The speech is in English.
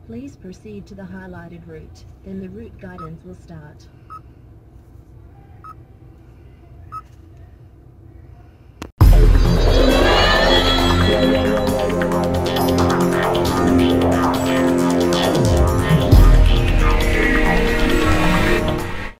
Please proceed to the highlighted route, then the route guidance will start.